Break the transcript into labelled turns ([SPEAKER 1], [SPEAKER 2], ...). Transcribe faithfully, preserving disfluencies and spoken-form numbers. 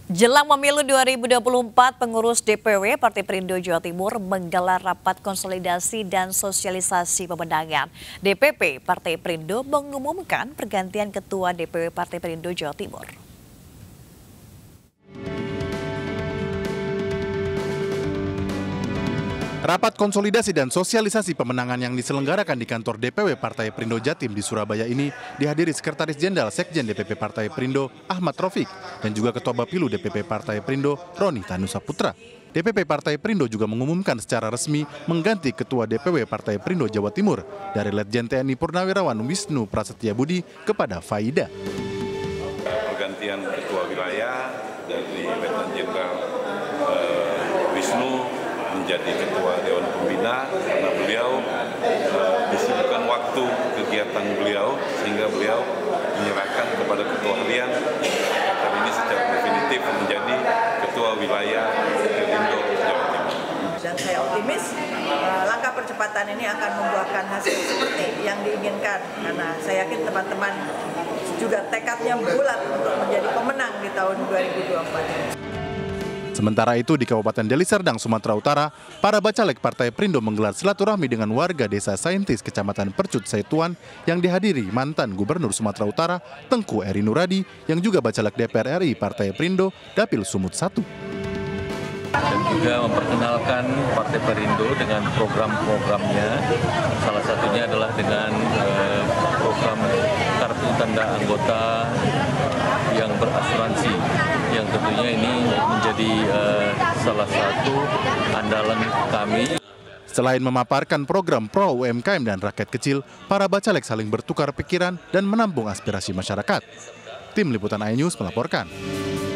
[SPEAKER 1] Jelang pemilu dua ribu dua puluh empat, pengurus D P W Partai Perindo Jawa Timur menggelar rapat konsolidasi dan sosialisasi pemenangan. D P P Partai Perindo mengumumkan pergantian Ketua D P W Partai Perindo Jawa Timur.
[SPEAKER 2] Rapat konsolidasi dan sosialisasi pemenangan yang diselenggarakan di kantor D P W Partai Perindo Jatim di Surabaya ini dihadiri Sekretaris Jenderal Sekjen D P P Partai Perindo Ahmad Raufik dan juga Ketua Bapilu D P P Partai Perindo Roni Tanusaputra. D P P Partai Perindo juga mengumumkan secara resmi mengganti Ketua D P W Partai Perindo Jawa Timur dari Letjen T N I Purnawirawan Wisnu Prasetya Budi kepada Faida.
[SPEAKER 3] Pergantian Ketua Wilayah dari Letjen Jenderal uh, Wisnu menjadi Ketua Dewan Pembina karena beliau uh, disibukkan waktu kegiatan beliau sehingga beliau menyerahkan kepada Ketua Harian kali ini secara definitif menjadi Ketua Wilayah Perindo Jawa Timur.
[SPEAKER 4] Dan saya optimis uh, langkah percepatan ini akan membuahkan hasil seperti yang diinginkan karena saya yakin teman-teman juga tekadnya bulat untuk menjadi pemenang di tahun dua ribu dua puluh empat.
[SPEAKER 2] Sementara itu di Kabupaten Deli Serdang, Sumatera Utara, para bacalek Partai Perindo menggelar silaturahmi dengan warga Desa Saintis, Kecamatan Percut Saituan yang dihadiri mantan Gubernur Sumatera Utara Tengku Eri Nuradi yang juga bacalek D P R R I Partai Perindo Dapil Sumut satu.
[SPEAKER 5] Dan juga memperkenalkan Partai Perindo dengan program-programnya. Salah satunya adalah dengan eh, program kartu tanda anggota yang berasuransi, yang tentunya ini menjadi uh, salah satu andalan kami.
[SPEAKER 2] Selain memaparkan program pro U M K M dan rakyat kecil, para bacalek saling bertukar pikiran dan menampung aspirasi masyarakat. Tim Liputan iNews melaporkan.